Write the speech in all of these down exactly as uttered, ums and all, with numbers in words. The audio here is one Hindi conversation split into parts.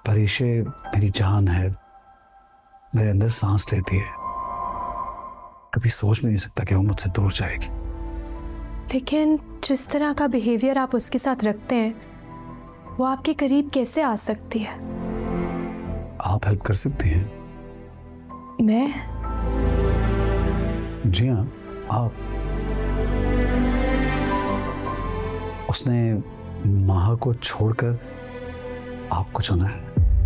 परीशे मेरी जान है, मेरे अंदर सांस लेती है। कभी सोच भी नहीं सकता कि वो मुझसे दूर जाएगी। लेकिन जिस तरह का बिहेवियर आप उसके साथ रखते हैं, वो आपके करीब कैसे आ सकती है? आप हेल्प कर सकती हैं। मैं? जी हाँ, आप। उसने माह को छोड़कर आपको चुना है,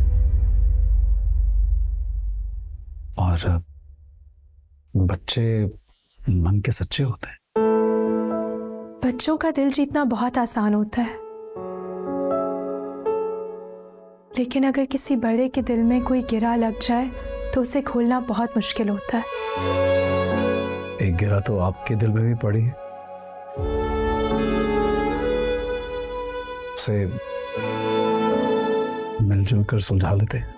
और बच्चे मन के सच्चे होते हैं। बच्चों का दिल जीतना बहुत आसान होता है, लेकिन अगर किसी बड़े के दिल में कोई गिरा लग जाए तो उसे खोलना बहुत मुश्किल होता है। एक गिरा तो आपके दिल में भी पड़ी है, उसे मिलजुल कर सुलझा लेते हैं।